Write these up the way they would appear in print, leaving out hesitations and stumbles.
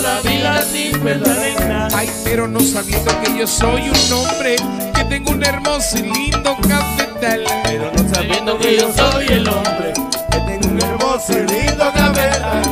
la vida sin pensar en nada. Ay, pero no sabiendo que yo soy un hombre, que tengo un hermoso y lindo cafetal. Pero no sabiendo que yo soy el hombre, que tengo un hermoso y lindo cafetal.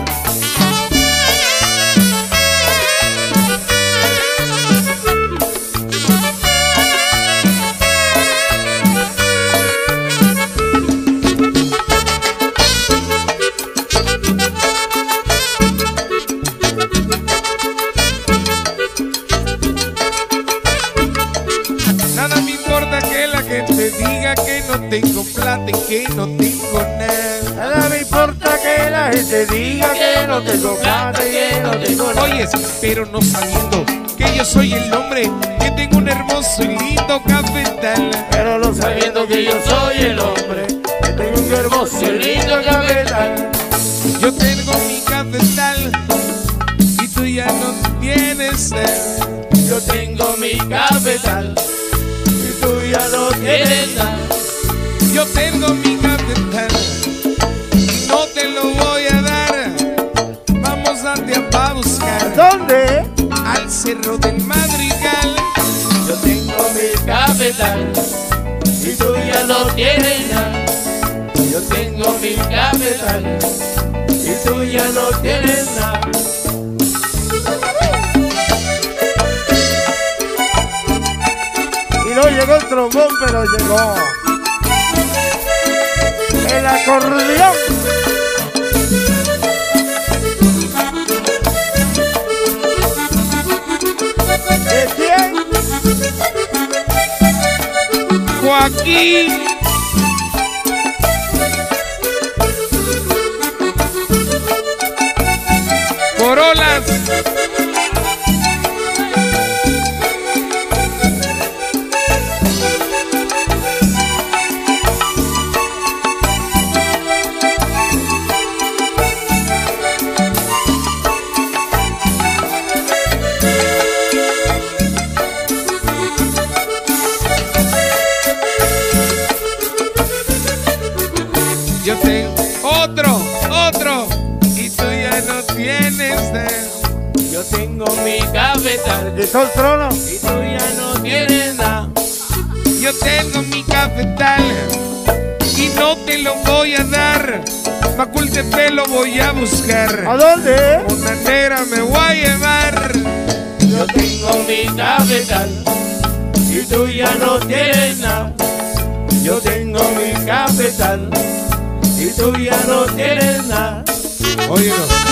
Nada me importa que la gente diga que no tengo plata y que no tengo nada. Nada me importa que la gente diga que no tengo plata y que no tengo nada. Oyes, pero no sabiendo que yo soy el hombre, que tengo un hermoso y lindo cafetal. Pero no sabiendo que yo soy el hombre, que tengo un hermoso y lindo cafetal. Yo tengo mi cafetal y tú ya no tienes él. Yo tengo mi cafetal y tú ya no tienes nada. Yo tengo mi cafetal y no te lo voy a dar. Vamos a Teapa a buscar. ¿Dónde? Al Cerro del Madrigal. Yo tengo mi cafetal y tú ya no tienes nada. Yo tengo mi cafetal y tú ya no tienes nada. Y no llegó el trombón, pero llegó el acordeón. ¿De quién? Joaquín. Corolas. Yo tengo otro, y tú ya no tienes de él. Yo tengo mi cafetal ¿Y todo el trono? y tú ya no tienes nada. Yo tengo mi cafetal y no te lo voy a dar. Facultepec lo voy a buscar. ¿A dónde? Una negra me voy a llevar. Yo tengo mi cafetal y tú ya no tienes nada. Yo tengo mi cafetal y tú ya no tienes nada. Óyelo.